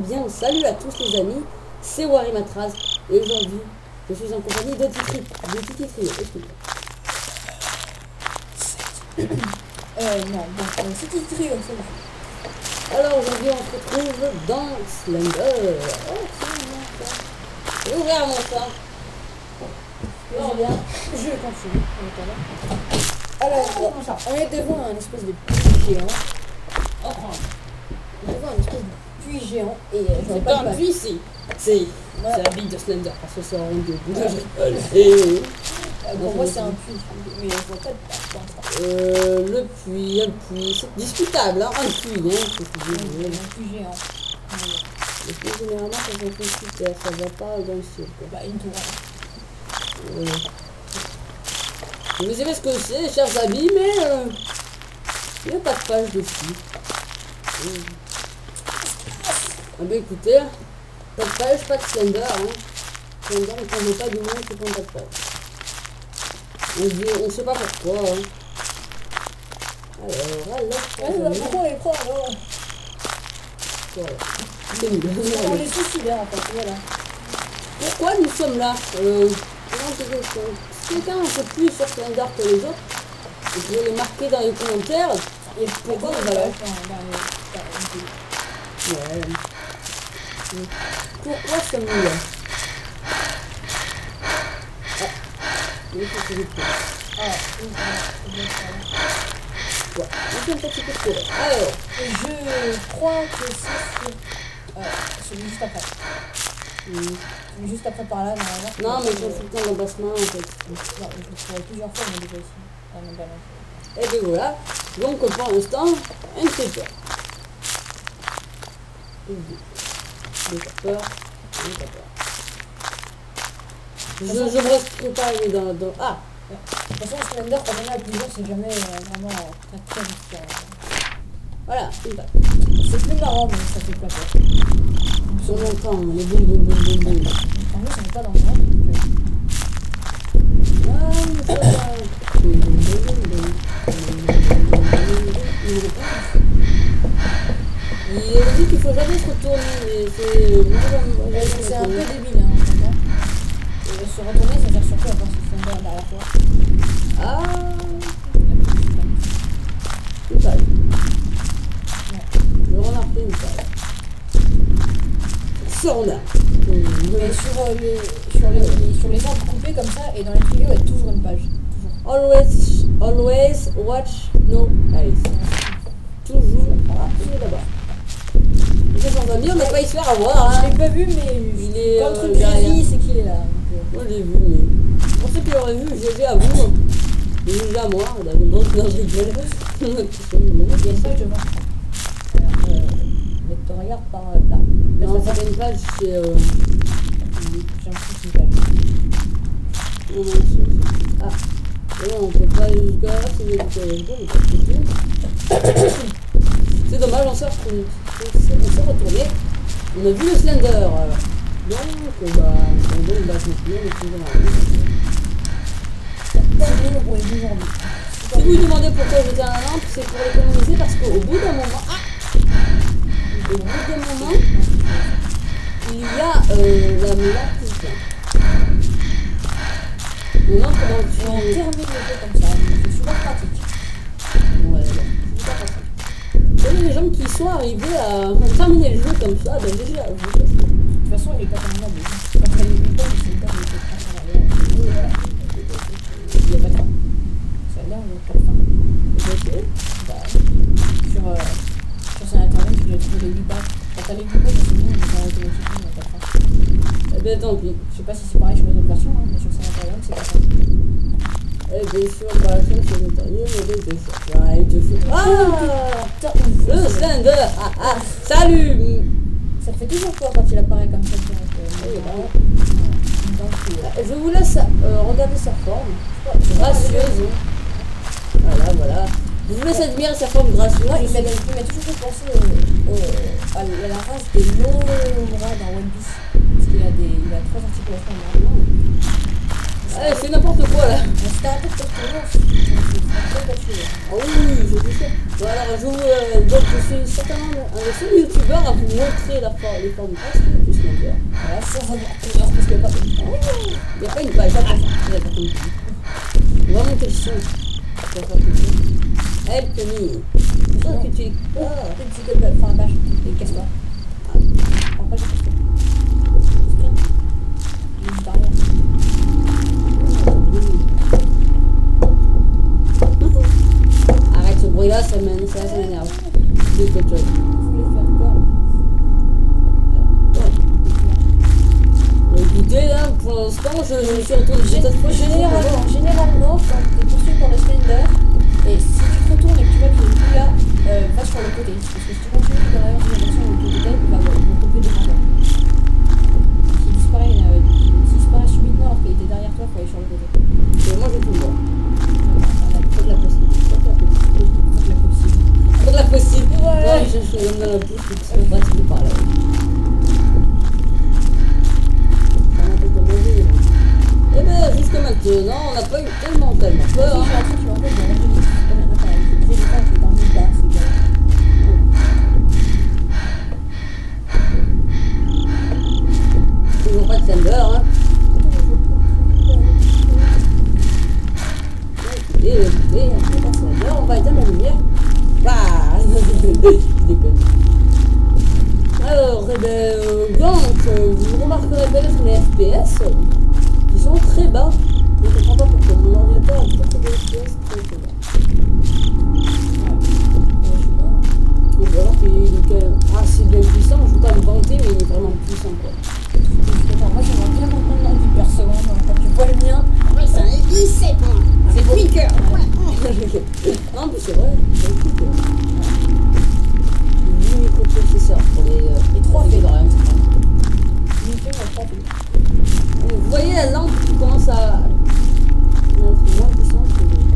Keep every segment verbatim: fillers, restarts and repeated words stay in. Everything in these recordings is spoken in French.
bien, salut à tous les amis, c'est Warimatraz et aujourd'hui je suis en compagnie de Titri, de Titri, excusez-moi. Euh, non, bon, euh, c'est Titri, c'est bon. Alors aujourd'hui on se retrouve dans Slender. Oh, c'est bon, ça. Je vais ouvrir mon ça. Oh, bien. Je continue. Alors, on est devant un espèce de puits géant. On est devant un espèce de puits géant et euh, je C'est vois pas pas un de puits, c'est c'est voilà. la bille de Slender parce que c'est un rond de et Euh, pour moi, c'est un puits, mais je vois pas de place pour l'instant. euh, le puits, un puits, c'est discutable, hein, un puits, hein, c'est ce que je veux dire. Un puits géant. Le puits généralement ça fait plus super, ça va pas dans le ciel, quoi. Bah, une tour. Euh, vous savez ce que c'est, chers amis, mais euh, il n'y a pas de page dessus. Euh. Ah ben écoutez, pas de page, pas de Slender. Hein. Slender, on ne prend pas du monde qui prend pas de page. On ne sait pas pourquoi. Hein. Alors, alors, Ouais, bah, pourquoi on les prend alors? voilà. C'est nul. On les suicidaires en fait, voilà. Pourquoi nous sommes là euh, Si quelqu'un en sait plus sur Slender que les autres, vous pouvez les marquer dans les commentaires. Et pourquoi on va là? Ouais. Pourquoi sommes-nous là? Ah. Oui, c'est ce que je peux. Ah, Ouais. On fait un petit peu de courant. Alors. je crois que c'est euh, celui juste après. Hmm. Celui juste après par là, normalement. Non, mais ils sont tout le temps l'embassement en fait. Non, je le ferai plusieurs fois, mais déjà ici. Ah, non, bah, non. Et bien voilà. Donc pour l'instant, un paper. Deux peur. Un paper. Je ne me resterai pas aller dans, dans. Ah! De toute façon, Slender, quand on est à plusieurs, c'est jamais euh, vraiment euh, très très risqué. Voilà, une pape. C'est plus marrant, mais ça fait pas peur. On entend les boum boum boum boum boum. En plus, on n'est pas dans le monde. Ah, mais ça va. Boum boum boum boum boum. Il a dit qu'il faut jamais se retourner, mais c'est. C'est un peu débile, hein, en fait. Hein. Et se retourner, ça sert surtout à voir ce Slender derrière toi. Ah! Une page. Je remarquais une page. Ça on a. Mais sur, euh, les, sur, les, sur les arbres coupés comme ça, et dans les tuyaux, il y a toujours une page. Toujours. Always, always watch no eyes. Toujours. Ah, il est là-bas. C'est son ami, on n'a pas y se faire avoir. Hein. Je l'ai pas vu, mais il est. Contre Euh, Grévy, c'est qu'il est là. Donc, euh... moi je l'ai vu, mais. Pour ceux qui l'auraient vu, j'ai vu à vous. J'ai vu à moi. Donc, non, je rigole. Il y a ça que je vois. Mais tu regardes par là. Non, ça fait une page, c'est. Euh... J'ai l'impression que c'est une page. Non, non, c'est. Ah. Et non, on peut pas aller jusqu'à là, c'est c'est dommage, on s'est retourné. On s'est retourné. On a vu le Slender. Donc, bah, on donne bah, c'est plus, on est toujours là. Si vous vous demandez pourquoi j'étais à la lampe, c'est pour l'économiser parce qu'au bout d'un moment. Ah, au bout d'un moment, il y a euh, la lampe qui vient. Maintenant, comment tu. On termine le jeu comme ça, c'est super pratique. Ouais, ouais, c'est super pratique. Il y a des gens qui sont arrivés à terminer le jeu comme ça, ben déjà. De toute façon, il est pas terminable. Quand il y a huit ans, c'est le temps de faire ça. Oui, voilà. Il n'y a pas de fin. Ça a l'air, il n'y a pas de fin. Ok. Bah, sur, euh, sur son internet, tu dois trouver les huit pages. Quand t'as les huit pages, c'est bon, mais quand automatiquement, il n'y a pas de fin. Eh ben tant pis. Je sais pas si c'est pareil sur les autres versions, hein, mais sur son internet, c'est pas ça. Eh bien sûr, bah ça c'est l'intérieur, mais bien sûr. Ouais, il te fait. Ah, le Slender. Ah ah. Salut. Ça te fait toujours peur quand il apparaît comme ça. Donc, euh, oui, bah. donc, euh, je vous laisse euh, regarder sa forme gracieuse. Voilà, voilà. Je vous laisse admirer sa forme gracieuse. Ouais, il m'a toujours fait penser euh, euh, à la race des Nomura dans One Piece. Parce qu'il a, des, il a trois articulations normalement. Ah, c'est n'importe quoi là. C'était un peu de perturbance. Ah oui, je sais ça. Voilà, je vous, euh, donc je suis certainement un des seuls youtubeurs à vous montrer la forme, les formes presque du Slender. Voilà, sans avoir peur, parce qu'il n'y a pas de... Il n'y a pas une page, il n'y a pas de page. On va monter le son. Help me. Je sens que tu es... Ah, Tu peux faire la page, et casse-toi. Prends pas, je casse-toi. Sprint. Juste derrière. Arrête ce bruit là, ça m'énerve. Ça, ça m'énerve. Je vais quelque chose. Je voulais faire quoi? Écoutez là, pour l'instant, je, je me suis retourné cette fois. Généralement, généralement, quand tu es poursuivi par le Slender, et si tu te retournes et que tu vois qu'il est plus là, euh, va sur le côté. Parce que si tu continues dans la même direction où tu étais, il va couper des endroits. S'il disparaît, euh, s'il disparaît subitement alors qu'il était derrière toi, il faut aller sur le côté. Et moi je tout le vois. Faut de la possible. Faut de la possible. Faut de la possible. Faut de la possible. Ouais. Ouais, je suis comme dans la bouche, et tu vas pratiquer par là. Eh ben, jusque maintenant, on n'a pas eu tellement, tellement peur. Si, je suis en train de faire un jeu. Comme maintenant, pareil. J'ai des temps qui est dans le bas, c'est bien. Toujours pas de Slender, hein. Écoutez, écoutez, on n'a pas de Slender, on va éteindre la lumière. Bah, je déconne. Alors, eh ben, euh, donc, euh, vous remarquerez peut-être les F P S qui sont très bas. Je ne comprends pas pourquoi mon ordinateur a peut-être des F P S très très bas. On va voir qu'il est quand même assez bien puissant. Je ne veux pas le vanter, mais il est vraiment puissant quoi. Moi j'aimerais bien comprendre dans du perso, quand tu vois le mien. Ouais, c'est un i sept. C'est Quicker. Non, mais c'est vrai, c'est un Quicker. huit microprocesseurs pour les, euh, Et trois les V. variantes. Vous voyez la lampe qui commence à être moins puissante que les...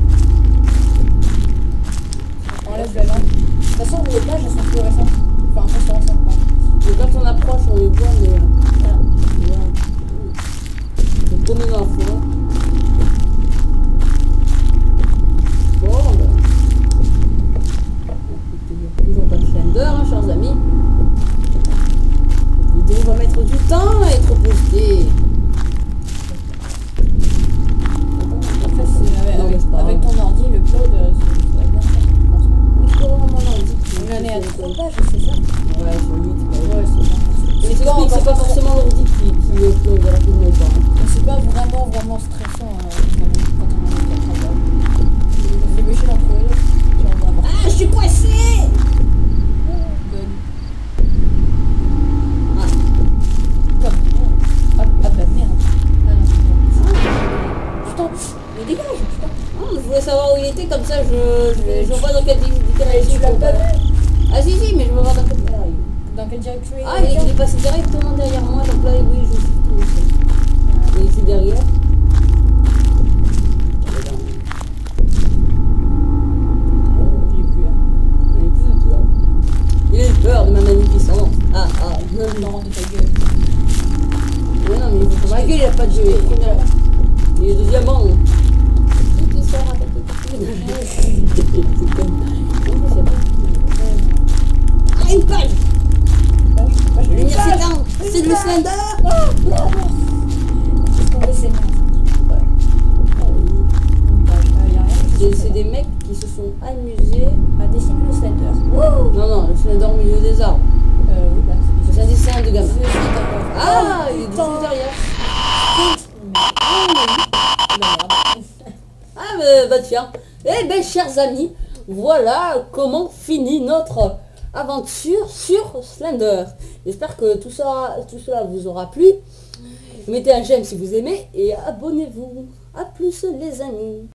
On enlève la lampe. De toute façon, les pages elles sont fluorescentes. Enfin, phosphorescentes, pardon. Et quand on approche, on les voit, mais... Euh, Voilà. voilà. C'est paumé dans la forêt. Bon, ben... Écoutez, toujours pas de Slender, hein, chers amis. Cette vidéo va mettre du temps à être postée. Après, c'est avec, Non, mais avec, c'est pas avec ton ordi, le upload, euh, ça va bien faire, je pense. Je peux vraiment mon ordi qui... On en est à trois pages, c'est ça? Ouais, sur huit, ouais. Ouais, c'est ça. Mais C'est c'est pas, pas, c'est pas forcément l'ordi qui, qui upload rapidement ou pas. Hein. c'est pas vraiment, vraiment stressant euh, quand on quand on est à travail. Je vais bêcher d'en trouver l'autre. Si on va avoir. Ah, je suis coincé! Good. Ah. Comme. Ah, ah bah merde. Ah non, c'est bon. Putain, mais dégage, putain. Ah, je voulais savoir où il était, comme ça je, je, vais- je vois dans quelle direction. Tu l'as pas vu? Ah si, si, mais je veux voir dans quelle direction. Dans quelle direction il Ah, est il est passé directement derrière moi, donc là, oui, je suis tout. Il était derrière. Il est plus là. Il est plus de peur. Il a eu peur de ma magnificence. Ah, ah. Non, non. Non, de ta gueule. Ouais, non, mais il faut pas qu'il n'y a pas de jeu. Il est deuxièmement. Qui sort avec les Ah, une page! La lumière s'éteint! C'est le Slender! C'est c'est des mecs qui se sont amusés à dessiner le Slender. Non, non, le Slender au milieu des arbres. Euh, oui, bah, C'est un dessin de gamin. c'est Ah, il est juste derrière. Ah, mais, bah tiens. Eh ben, chers amis, voilà comment finit notre aventure sur Slender. J'espère que tout ça, tout cela vous aura plu. Mettez un j'aime si vous aimez et abonnez-vous. A plus les amis.